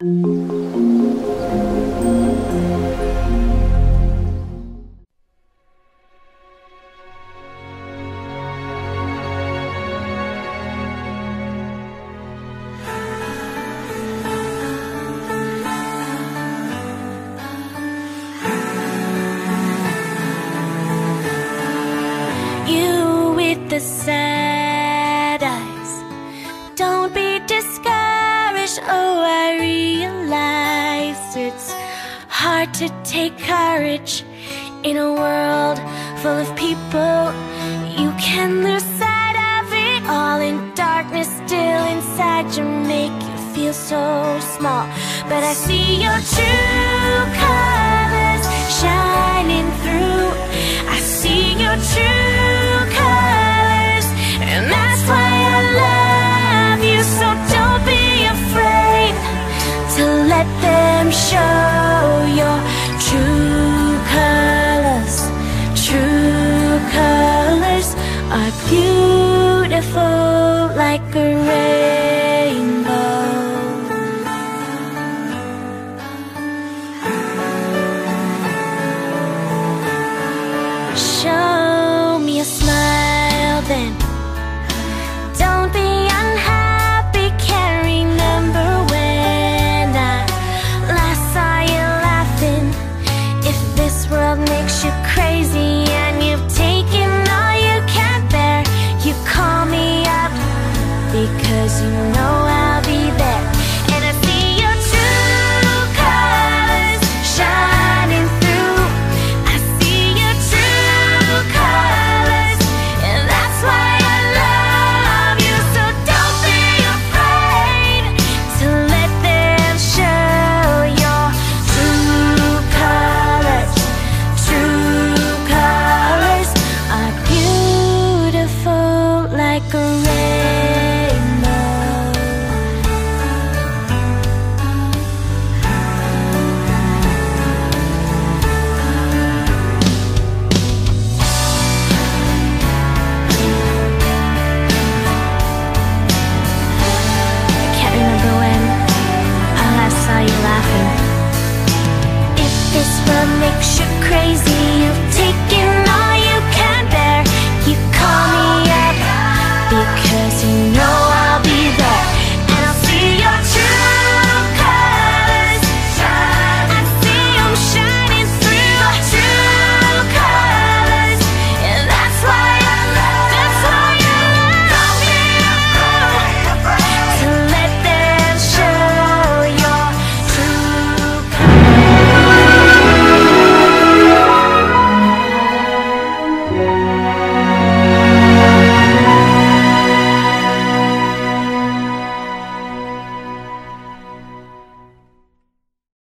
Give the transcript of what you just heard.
You with the sad eyes, don't be discouraged. Oh, I realize it's hard to take courage in a world full of people. You can lose sight of it all in darkness. Still inside you make you feel so small. But I see your true colors shining through. I see your true colors, and that's why I love you. So don't be afraid to let them show your true colors. True colors are beautiful like